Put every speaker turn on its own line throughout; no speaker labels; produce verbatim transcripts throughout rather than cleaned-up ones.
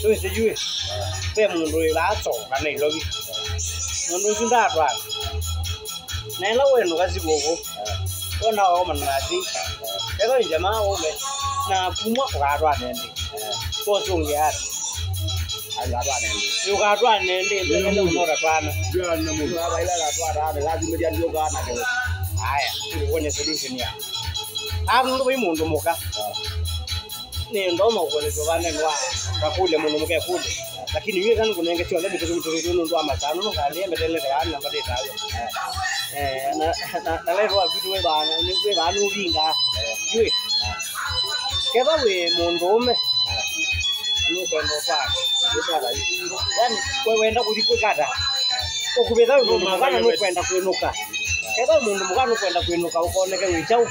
Tôi sẽ vui. Tôi muốn rồi lá sổ cái này rồi. Muốn rồi chúng ta toàn. Này lâu rồi nó cái gì bố. Tôi nào mà là gì. Cái đó thì mà ôm đấy. Na kuma gà đoàn này đi. Tôi dùng gì hết. Ai gà đoàn này đi. Yêu gà đoàn này đi. Tôi nó nó gà đoàn.
Dia na mo ga baila gà đoàn ra, lazima dia ndio gà na kile.
Haya, tuone solution ya. Hapo ndo mundo muka. Ni ndo mo kule bana nwa. Kakule mundo muka kule. Lakini yeye kana kunenge chwa ndio kitu kitu ndo amatano no kale mbele kana na mbele tayo. Eh na na leo wa vitu we bana ni we bana uvinga. Yeye. Keba we mundo me. Anu kwenda kwa. Yani wewe enda kulikukata. Okubeza ndo mukana no kwenda kwenuka. Keba mundo mukana kwenda kwenuka ukoneke wichau.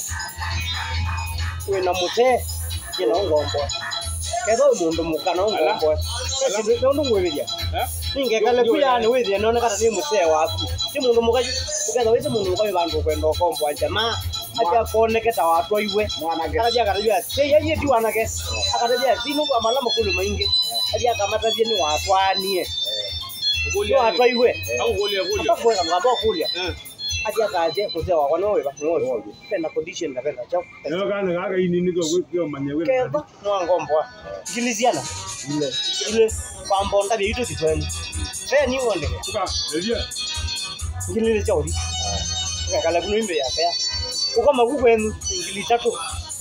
Wena mute kina ngombo. Keba mundo mukana ngombo. Kasi ndo ngwebeja. Ninge kale kuyane wewe none kata ni mute waku. Ti mundo mukaji ukeza wese mundo mukabe bantu kwenda kombo jamaa. Aja koneke ta watu iwe. Aja karajua sei yeye ti wanake. Akataja sinu kwa malama kule maingi. Aja kamata je ni watu anie. Kulia watu iwe.
Au kulia kulia.
Hapa kwa ngabo kulia. Aja kaje kusewa kwa nowe ba nowe. Tena condition na penda chao.
Ndio kana gaga ini niko kwa manyewe.
Keba no ngombo. Giliziana. Ile. Ile kwambo ndabe yuto sitweni. Fe ni wonde.
Tuka, ndio.
Ngilile chauri. Ah. Kala kuno imbe ya fa. Uko makukwenu ngili tatu.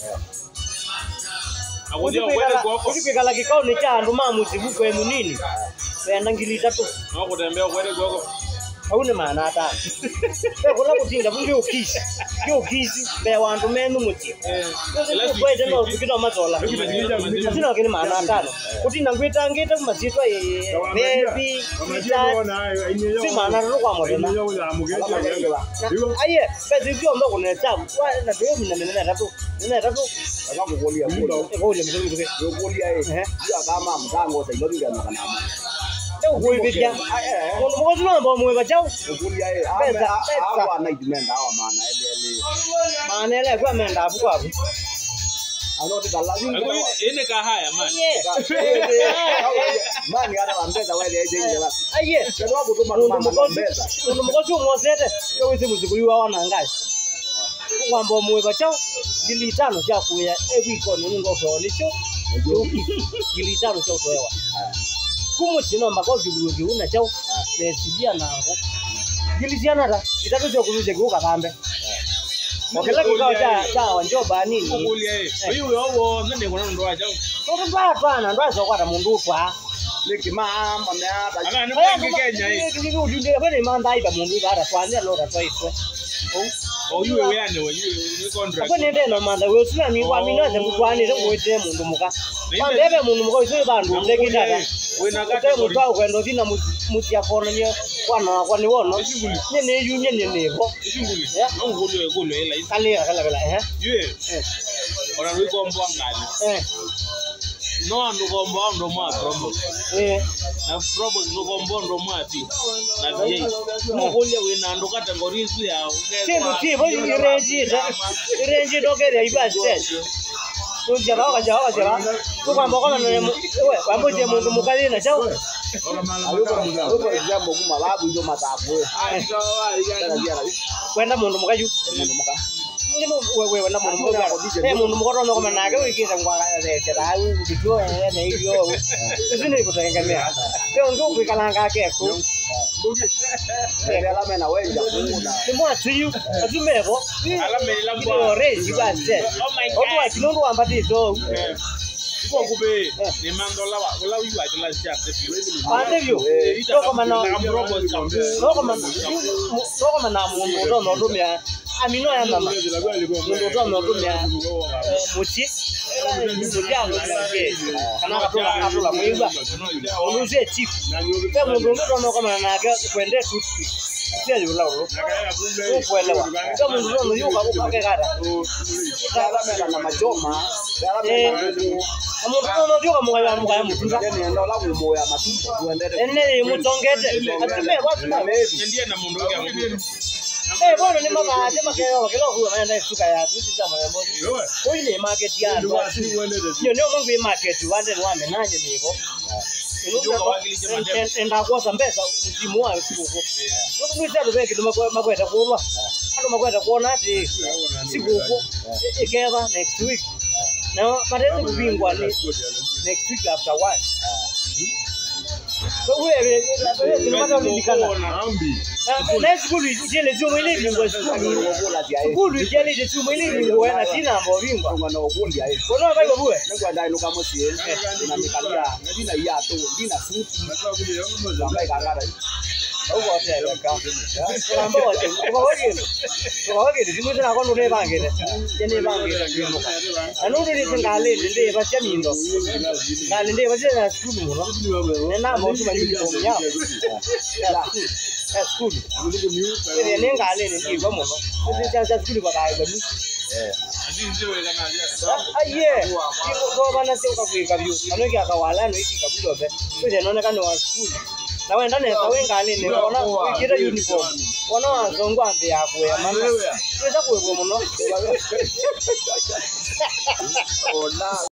Akudia kwenda kwako. Ukipe kala kikao ni cha andu mamuzi kwenu nini? Wenda ngili tatu.
Na kutembea kwenda kwako.
Hauna maana hata. Kwa kula kutinda bunge ukisi. Yo ukisi be wandu menu muti. Eh. Lazima kwenda no tukito mazola. Sina kile maana hata. Kutinda ngwita ngita kumasitwa baby. Si maana ro kwa modena. Aye, basi ndio ndo kuna tabu. Na ndio mimi nene tatu. Nene tatu.
Kama kulia muda.
Kulia mzuri mzuri.
Yo kulia eh. Ndio kama mtango sasa ndio ndio kana.
Teu kuibikia. Mundo mko tunaomba mwe bachao.
Kulia eh. Pesa pesa ana idimenda hawa maana ele ele.
Maana ele kwa menda hapo kwa hapo.
Anote lazima.
Ene ka haya man.
Mani hata wambeza wale eje nje la.
Aye.
Ndio hapo tu mama wambeza.
Mundo mko tu mwosete. Kwa wizi muzikuyu wa wana ngai. Kwamba mwe bachao. Gili tano cha kuya ebiko ni ngo so ni cho. Gili tano cha kutoewa. Kumu sino makozi bugi una chao le sibia nango giliziana da itatu cho kuruje kuka kambe okela kikao cha cha wanjoba nini
kulia eh wewe wewe nende kuna ndo acha
toto ndo twana ndo azokwata mundu kwa
leki mama na hata
ana ni Kenya hii
ndio ujinde bale manda iba mundu bara twana lo ra twaitwe
oh you we ane we you contract
kwa nende no manda we usina mi kwa mina ze mkwani ze mwete mundu muka kwa bebe mundu muka iso bandu ndekitata
wena
kata mutu au kwendo dina mutia kona nye kwana kwa ni wono nye ne yu nye ne nebo
ishunguli ya ngulu ngulu ela
kale kala kala eh
yue ora ri kombo ngali
eh
no ando kombo ando ma promo
eh
na promo no kombo ndo mati na je ngule wena ando categories ya
Timu timu irenji irenji dogere ibase Nunja bawa jawa jawa kwa mbona na wewe wamboje mundu mukali na chao
ayuko ayuko jambo kuma labu ndio matabu
kwenda mundu mukaju
mundu muka
ngino wewe wenda mundu mukaju eh mundu mukoro no kama nage wikira ngwa zeta au ndiko eh na hivyo sisi kutengemea leo ndio kuikalanga keko
ala mena wewe
ni mwa tuyu azumeko
ala mela
kwa rezi base
oh my god
obo akinondo ambatizo
kwa kube ni mandola wa wala wiwa kila chapter
pande vyo toko mana
promo
toko mana toko mana mundu ndo ndo mya amino ya mama mundu ndo ndo mya muchi mujango kana katola katola mwiba oluze chief pe mundu ndo ndo kama naga kwende tuti sio yula lo kuelewa kama mundu ndo yuka ukake kada
ala mena na majoma ala mena
mundu ndo yuka mwa mwa mutunda
ndio la kumoya matumbo tuendelee
ene mutongete atume watu
ndiye na mundu wake
Eh bwana ni mama sema kero kero huwa anaenda suka ya sisi kama ya moja. Kwa ile market ya ndo. Ndio ndio Mungu market wande wame nanye nivo. Enda kwa sambesa msimu wa siku. Ndio ndio benki ndio makwenda kuwa. Hata makwenda kuona ati siku huko ikeva next week. Na baadaye kubingwa ni next week after one. So wewe wewe tunapata ulikana. Na skulu ile chumo ile bingwa skulu. Skulu ile ile chumo ile bingwa na sina mambo bingwa.
Ngwana obundi ayi.
Kono ba bwe.
Ngwa ndai luka mosi na mikalia. Ndina ya to ndina suti. Ngai kangara.
Au wote weka. Kamba wote. Kwa wote. Kwa wote simu zina kwa nure bangere. Jene bangere bingwa. Anu ri singale ndinde bacha mindo. Ngale ndinde bacha skulu muno. Nena mo tu uniform ya. Ya skulu. Ile nengale ndinde muno. Sisi cha skulu kwa kai bani. Aye, kwa bana sio kwa kabio. Anoki akawala no iki kabio be. Sio inaonekana wa school. Na wewe ndani ya ngale ni unaona ukira uniform. Unaona zongo ambe yako ya mama. Sio za kuwe muno. Ona